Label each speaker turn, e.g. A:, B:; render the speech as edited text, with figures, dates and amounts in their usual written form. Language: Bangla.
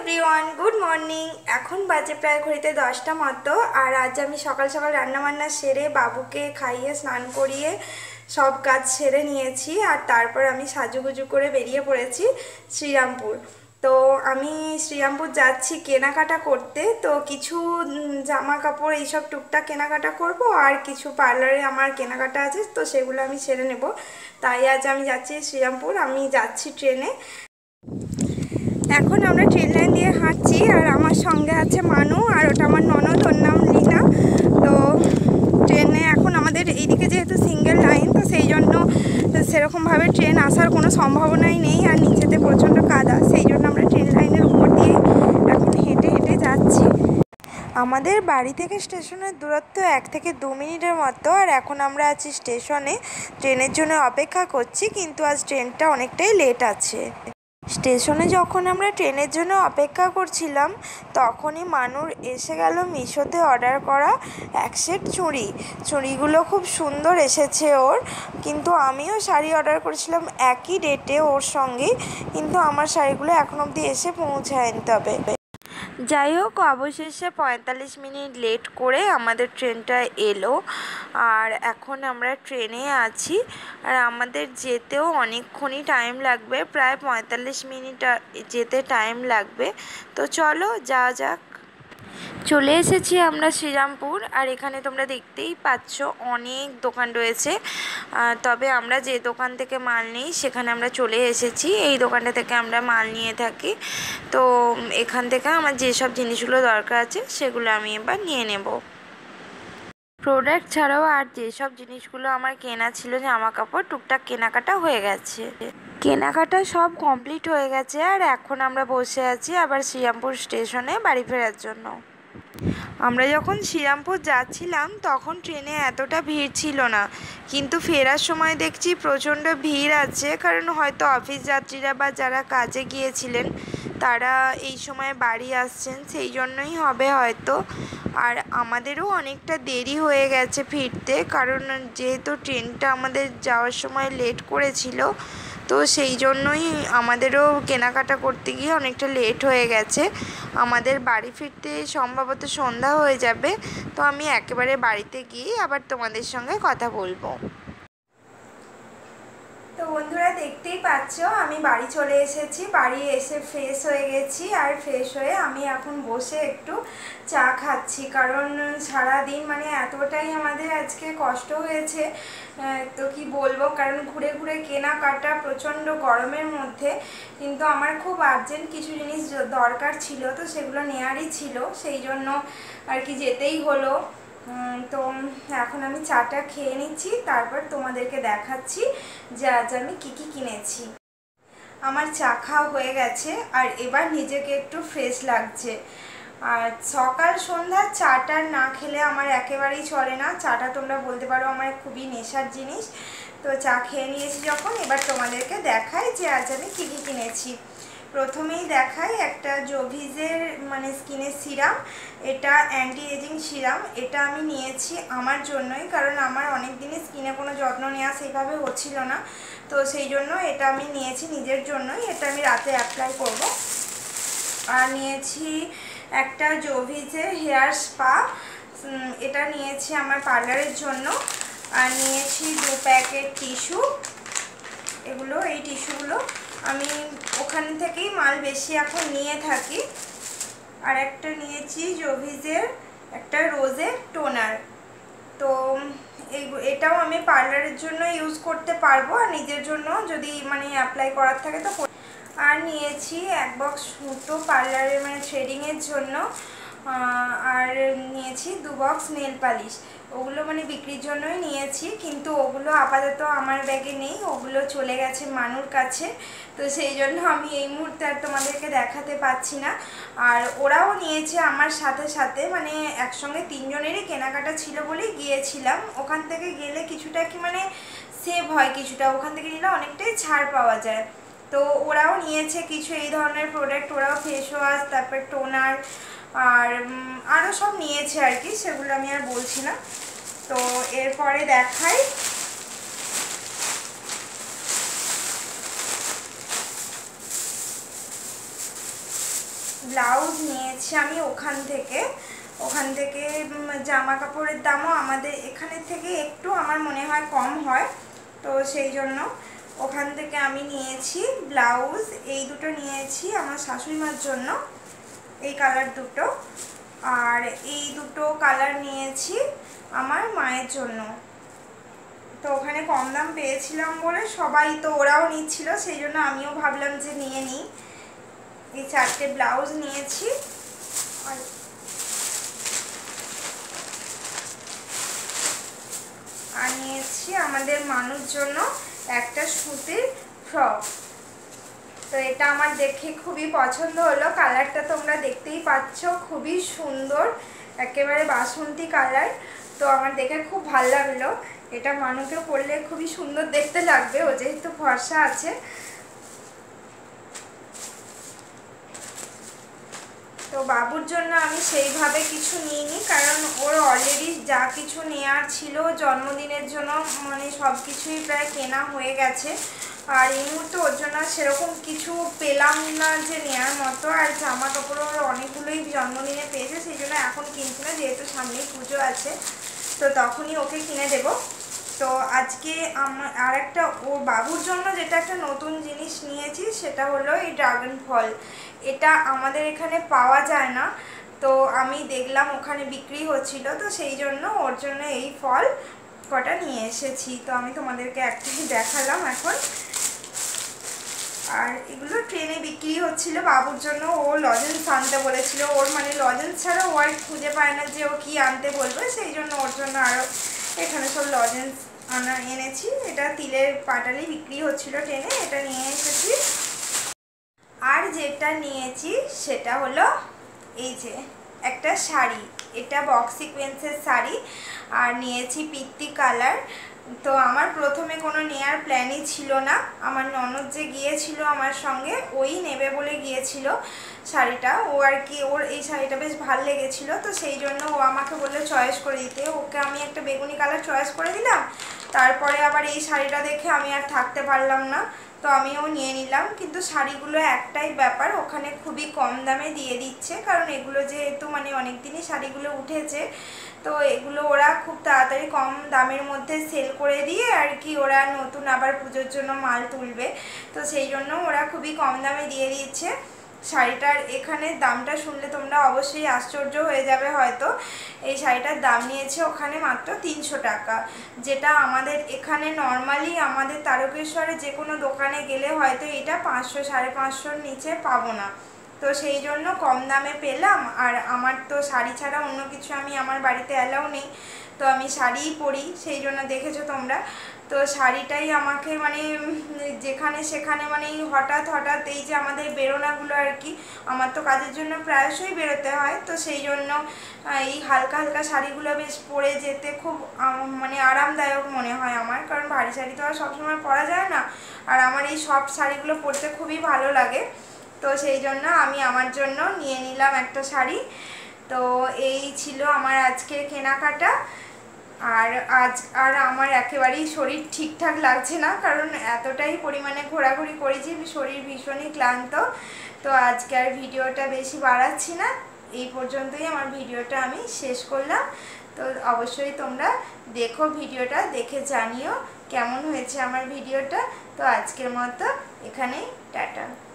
A: Everyone, good morning. এখন বাজে প্রায় ঘড়িতে 10টা মতো। আর আজ আমি সকাল সকাল রান্নাবান্না সেরে বাবুকে খাইয়ে স্নান করিয়ে সব কাজ সেরে নিয়েছি। আর তারপর আমি সাজুগুজু করে বেরিয়ে পড়েছি শ্রীরামপুর। তো আমি শ্রীরামপুর যাচ্ছি কেনাকাটা করতে। তো কিছু জামা কাপড় এইসব টুকটাক কেনাকাটা করব, আর কিছু পার্লারে আমার কেনাকাটা আছে, তো সেগুলো আমি সেরে নেব। তাই আজ আমি যাচ্ছি শ্রীরামপুর। আমি যাচ্ছি ট্রেনে। এখন আমরা ট্রেন লাইন দিয়ে হাঁটছি, আর আমার সঙ্গে আছে মানু, আর ওটা আমার ননদ, ওর নাম লীনা। তো ট্রেনে এখন আমাদের এইদিকে যেহেতু সিঙ্গেল লাইন, তো সেই জন্য সেরকমভাবে ট্রেন আসার কোনো সম্ভাবনাই নেই। আর নিচেতে প্রচণ্ড কাদা, সেই জন্য আমরা ট্রেন লাইনের উপর দিয়ে এখন হেঁটে হেঁটে যাচ্ছি। আমাদের বাড়ি থেকে স্টেশনের দূরত্ব 1 থেকে 2 মিনিটের মতো। আর এখন আমরা আছি স্টেশনে, ট্রেনের জন্য অপেক্ষা করছি, কিন্তু আজ ট্রেনটা অনেকটাই লেট আছে। স্টেশনে যখন আমরা ট্রেনের জন্য অপেক্ষা করছিলাম, তখনই মানুর এসে গেল মিশোতে অর্ডার করা এক সেট চুড়িগুলো খুব সুন্দর এসেছে ওর। কিন্তু আমিও শাড়ি অর্ডার করেছিলাম একই ডেটে ওর সঙ্গেই, কিন্তু আমার শাড়িগুলো এখন অবধি এসে পৌঁছায়নি। তবে যাই হোক, অবশেষে 45 মিনিট লেট করে আমাদের ট্রেনটা এলো। আর এখন আমরা ট্রেনে আছি, আর আমাদের যেতেও অনেকক্ষণই টাইম লাগবে, প্রায় 45 মিনিট যেতে টাইম লাগবে। তো চলো যাওয়া যাক। চলে এসেছি আমরা শ্রীরামপুর। আর এখানে তোমরা দেখতেই পাচ্ছ অনেক দোকান রয়েছে। তবে আমরা যে দোকান থেকে মাল নিই সেখানে আমরা চলে এসেছি। এই দোকানটা থেকে আমরা মাল নিয়ে থাকি। তো এখান থেকে আমার যেসব জিনিসগুলো দরকার আছে সেগুলো আমি এবার নিয়ে নেব। প্রোডাক্ট ছাড়াও আর যেসব জিনিসগুলো আমার কেনা ছিল, জামা কাপড় টুকটাক কেনাকাটা হয়ে গেছে। কেনাকাটা সব কমপ্লিট হয়ে গেছে। আর এখন আমরা বসে আছি আবার শ্রীরামপুর স্টেশনে বাড়ি ফেরার জন্য। আমরা যখন শ্রীরামপুর যাচ্ছিলাম তখন ট্রেনে এতটা ভিড় ছিল না, কিন্তু ফেরার সময় দেখছি প্রচণ্ড ভিড় আছে। কারণ হয়তো অফিস যাত্রীরা বা যারা কাজে গিয়েছিলেন তারা এই সময় বাড়ি আসছেন, সেই জন্যই হবে হয়তো। আর আমাদেরও অনেকটা দেরি হয়ে গেছে ফিরতে, কারণ যেহেতু ট্রেনটা আমাদের যাওয়ার সময় লেট করেছিল, তো সেই জন্যই আমাদেরও কেনাকাটা করতে গিয়ে অনেকটা লেট হয়ে গেছে। আমাদের বাড়ি ফিরতে সম্ভবত সন্ধ্যা হয়ে যাবে। তো আমি একেবারে বাড়িতে গিয়ে আবার তোমাদের সঙ্গে কথা বলবো। তো বন্ধুরা, দেখতেই পাচ্ছ আমি বাড়ি চলে এসেছি। বাড়ি এসে ফ্রেশ হয়ে গেছি। আর ফ্রেশ হয়ে আমি এখন বসে একটু চা খাচ্ছি, কারণ সারাদিন মানে এতটাই আমাদের আজকে কষ্ট হয়েছে, তো কি বলবো। কারণ ঘুরে ঘুরে কেনাকাটা প্রচণ্ড গরমের মধ্যে, কিন্তু আমার খুব আর্জেন্ট কিছু জিনিস দরকার ছিল, তো সেগুলো নেওয়ারই ছিল, সেই জন্য আর কি যেতেই হলো। তো এখন আমি চাটা খেয়ে নিচ্ছি, তারপর তোমাদেরকে দেখাচ্ছি যে আজ আমি কী কী কিনেছি। আমার চা খাওয়া হয়ে গেছে, আর এবার নিজেকে একটু ফ্রেশ লাগছে। আর সকাল সন্ধ্যা চাটা না খেলে আমার একেবারেই চলে না। চাটা তোমরা বলতে পারো আমার খুবই নেশার জিনিস। তো চা খেয়ে নিয়েছি যখন, এবার তোমাদেরকে দেখাই যে আজ আমি কী কী কিনেছি। প্রথমেই দেখাই একটা জোভিজের মানে স্কিনের সিরাম। এটা অ্যান্টি এজিং সিরাম। এটা আমি নিয়েছি আমার জন্যই, কারণ আমার অনেক দিনই স্কিনে কোনো যত্ন নেওয়া সেইভাবে হচ্ছিল না, তো সেই জন্য এটা আমি নিয়েছি নিজের জন্যই। এটা আমি রাতে অ্যাপ্লাই করব। আর নিয়েছি একটা জোভিজের হেয়ার স্পা, এটা নিয়েছি আমার পার্লারের জন্য। আর নিয়েছি 2 প্যাকেট টিস্যু। এই টিস্যুগুলো আমি ওখান থেকেই মাল বেশি এখন নিয়ে থাকি। আর একটা নিয়েছি জোভিজের একটা রোজের টোনার। তো এটাও আমি পার্লারের জন্য ইউজ করতে পারবো, আর নিজের জন্য যদি মানে অ্যাপ্লাই করার থাকে তো। আর নিয়েছি 1 বক্স সুতো পার্লারের মানে থ্রেডিংয়ের জন্য। আর নিয়েছি 2 বক্স নেল পালিশ। ওগুলো মানে বিক্রির জন্যই নিয়েছি, কিন্তু ওগুলো আপাতত আমার ব্যাগে নেই, ওগুলো চলে গেছে মানুর কাছে, তো সেই জন্য আমি এই মুহূর্তে আর তোমাদেরকে দেখাতে পাচ্ছি না। আর ওরাও নিয়েছে আমার সাথে সাথে, মানে একসঙ্গে 3 জনেরই কেনাকাটা ছিল বলেই গিয়েছিলাম। ওখান থেকে গেলে কিছুটা কি মানে সেভ হয়, কিছুটা ওখান থেকে নিলে অনেকটাই ছাড় পাওয়া যায়। তো ওরাও নিয়েছে কিছু এই ধরনের প্রোডাক্ট, ওরাও ফেস ওয়াশ, তারপর টোনার আর আরও সব নিয়েছে আর কি, সেগুলো আমি আর বলছি না। তো এরপরে দেখাই ব্লাউজ নিয়েছি আমি ওখান থেকে জামা কাপড়ের দামও আমাদের এখানে থেকে একটু আমার মনে হয় কম হয়, তো সেই জন্য ওখান থেকে আমি নিয়েছি ব্লাউজ। এই দুটো নিয়েছি আমার শাশুড়িমার জন্য, এই কালার দুটো, আর এই দুটো কালার নিয়েছি আমার মায়ের জন্য। তো ওখানে কম দাম পেয়েছিলাম বলে সবাই, তো ওরাও নিচ্ছিল, সেই জন্য আমিও ভাবলাম যে নিয়ে নিই। এই 4টে ব্লাউজ নিয়েছি। আর নিয়েছি আমাদের মানুষ জন্য একটা সুতির ফ্রক। তো এটা আমার দেখে খুবই পছন্দ হলো, কালারটা তোমরা দেখতেই পাচ্ছ, খুবই সুন্দর, একেবারে বাসন্তী কালার। তো আমার দেখে খুব ভালো লাগলো। এটা মানুকে পরলে খুবই সুন্দর দেখতে লাগবে, ও যেহেতু ফর্সা আছে। তো বাবুর জন্য আমি সেইভাবে কিছু নিইনি, কারণ ওর অলরেডি যা কিছু নেওয়ার ছিল জন্মদিনের জন্য মানে সব কিছুই প্রায় কেনা হয়ে গেছে। আর এই মুহূর্তে ওর জন্য সেরকম কিছু পেলাম না যে নেওয়ার মতো। আর জামা কাপড় ওর অনেকগুলোই জন্মদিনে পেয়েছে, সেই জন্য এখন কিনছি না, যেহেতু সামনেই পুজো আছে, তো তখনই ওকে কিনে দেব। তো আজকে আর একটা ওর বাবুর জন্য যেটা একটা নতুন জিনিস নিয়েছি সেটা হলো এই ড্রাগন ফল। এটা আমাদের এখানে পাওয়া যায় না, তো আমি দেখলাম ওখানে বিক্রি হচ্ছিল, তো সেই জন্য ওর জন্য এই ফল কটা নিয়ে এসেছি। তো আমি তোমাদেরকে একটাই দেখালাম এখন। আর এগুলো ট্রেনে বিক্রি হচ্ছিল বাবুর জন্য, ও লজেন্স আনতে বলেছিল। ওর মানে লজেন্স ছাড়া ও আর খুঁজে পায় না যে ও কি আনতে বলবে, সেই জন্য ওর জন্য আরও এখানে সব লজেন্স এনেছি। এটা তিলের পাটালি বিক্রি হচ্ছিল ট্রেনে, এটা নিয়ে এসেছি। আর যেটা নিয়েছি সেটা হলো এই যে একটা শাড়ি, এটা বক্স সিকোয়েন্সের শাড়ি, আর নিয়েছি পিত্তি কালার। তো আমার প্রথমে কোনো নেয়ার প্ল্যানই ছিল না, আমার ননদ যে গিয়েছিল আমার সঙ্গে ওই নেবে বলে গিয়েছিল শাড়িটা। ও আর কি ওর এই শাড়িটা বেশ ভালো লেগেছিল, তো সেই জন্য ও আমাকে বললো চয়েস করে দিতে। ওকে আমি একটা বেগুনি কালার চয়েস করে দিলাম, তারপরে আবার এই শাড়িটা দেখে আমি আর থাকতে পারলাম না, তো আমিও নিয়ে নিলাম। কিন্তু শাড়িগুলো একটাই ব্যাপার, ওখানে খুবই কম দামে দিয়ে দিচ্ছে, কারণ এগুলো যেহেতু মানে অনেক দিনই শাড়িগুলো উঠেছে, তো এগুলো ওরা খুব তাড়াতাড়ি কম দামের মধ্যে সেল করে দিয়ে আর কি ওরা নতুন আবার পুজোর জন্য মাল তুলবে, তো সেই জন্য ওরা খুবই কম দামে দিয়ে দিচ্ছে। শাড়িটার এখানে দামটা শুনলে তোমরা অবশ্যই আশ্চর্য হয়ে যাবে হয়তো। এই শাড়িটার দাম নিয়েছে ওখানে মাত্র 300 টাকা, যেটা আমাদের এখানে নর্মালি আমাদের তারকেশ্বরে যে কোনো দোকানে গেলে হয়তো এটা 500 550-র নিচে পাবো না। তো সেই জন্য কম দামে পেলাম। আর আমার তো শাড়ি ছাড়া অন্য কিছু আমি আমার বাড়িতে অ্যালাউ নেই, তো আমি শাড়িই পরি, সেই জন্য দেখেছো তোমরা। তো শাড়িটাই আমাকে মানে যেখানে সেখানে মানে হঠাৎ হঠাৎ এই যে আমাদের বেরোনাগুলো আর কি, আমার তো কাজের জন্য প্রায়শই বেরোতে হয়, তো সেই জন্য এই হালকা হালকা শাড়িগুলো বেশ পরে যেতে খুব মানে আরামদায়ক মনে হয় আমার, কারণ ভারী শাড়ি তো আর সবসময় পরা যায় না, আর আমার এই সফট শাড়িগুলো পরতে খুবই ভালো লাগে। তো সেই জন্য আমি আমার জন্য নিয়ে নিলাম একটা শাড়ি। তো এই ছিল আমার আজকের কেনাকাটা। আর আমার একেবারেই শরীর ঠিকঠাক লাগছে না, কারণ এতটাই পরিমাণে ঘোরাঘুরি করেছি, শরীর ভীষণই ক্লান্ত। তো আজকে আর ভিডিওটা বেশি বাড়াচ্ছি না, এই পর্যন্তই আমার ভিডিওটা আমি শেষ করলাম। তো অবশ্যই তোমরা দেখো ভিডিওটা, দেখে জানিও কেমন হয়েছে আমার ভিডিওটা। তো আজকের মতো এখানেই টাটা।